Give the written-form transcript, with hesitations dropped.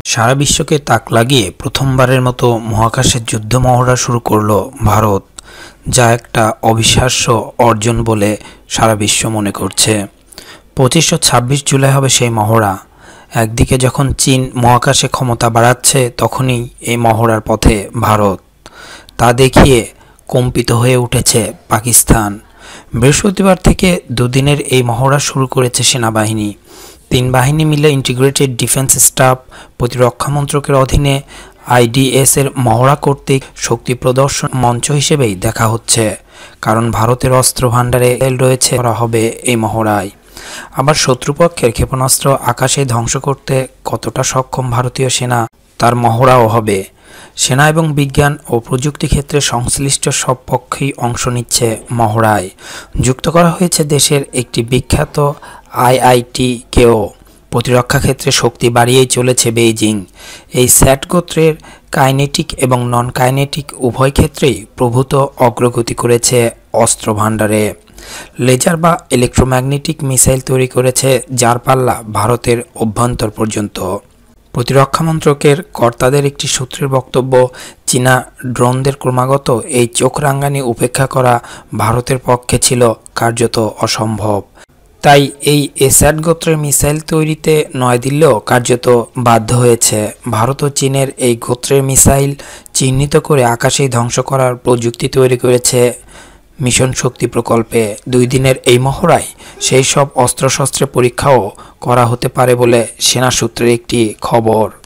সারা বিশ্বকে তাক লাগিয়ে প্রথমবারের মতো মহাকাশের যুদ্ধ মহড়া শুরু করল ভারত, যা একটা অবিশ্বাস্য অর্জন বলে সারা বিশ্ব মনে করছে। 25 ও 26 জুলাই হবে সেই মহড়া। একদিকে যখন চীন মহাকাশে ক্ষমতা বাড়াচ্ছে, তখনই এই মহড়ার পথে ভারত। তা দেখিয়ে কম্পিত হয়ে উঠেছে পাকিস্তান। বৃহস্পতিবার থেকে দুদিনের এই মহড়া শুরু করেছে সেনাবাহিনী। 3 বাহিনী মিলে ইন্টিগ্রেটেড ডিফেন্স স্টাফ প্রতিরক্ষা মন্ত্রকের অধীনে IDS এর মহড়া কর্তৃক শক্তি প্রদর্শন মঞ্চ হিসেবেই দেখা হচ্ছে, কারণ ভারতের অস্ত্র ভাণ্ডারে রয়েছে করা হবে এই মহড়ায়। আবার শত্রুপক্ষের ক্ষেপণাস্ত্র আকাশে ধ্বংস করতে কতটা সক্ষম ভারতীয় সেনা, তার মহড়াও হবে। সেনা এবং বিজ্ঞান ও প্রযুক্তি ক্ষেত্রে সংশ্লিষ্ট সব পক্ষই অংশ নিচ্ছে মহড়ায়। যুক্ত করা হয়েছে দেশের একটি বিখ্যাত IIT-কেও। প্রতিরক্ষা ক্ষেত্রে শক্তি বাড়িয়েই চলেছে বেইজিং। এই স্যাট গোত্রের কাইনেটিক এবং নন কাইনেটিক উভয় ক্ষেত্রেই প্রভূত অগ্রগতি করেছে অস্ত্র ভাণ্ডারে। লেজার বা ইলেকট্রোম্যাগনেটিক মিসাইল তৈরি করেছে, যার পাল্লা ভারতের অভ্যন্তর পর্যন্ত। প্রতিরক্ষা মন্ত্রকের কর্তাদের একটি সূত্রের বক্তব্য, চীনা ড্রোনদের ক্রমাগত এই চোখ রাঙানি উপেক্ষা করা ভারতের পক্ষে ছিল কার্যত অসম্ভব। তাই এই এস্যাট গোত্রের মিসাইল তৈরিতে নয়াদিল্লিও কার্যত বাধ্য হয়েছে। ভারত ও চীনের এই গোত্রের মিসাইল চিহ্নিত করে আকাশেই ধ্বংস করার প্রযুক্তি তৈরি করেছে মিশন শক্তি প্রকল্পে। 2 দিনের এই মহড়ায় সেই সব অস্ত্রশস্ত্রের পরীক্ষাও করা হতে পারে বলে সেনা সূত্রের একটি খবর।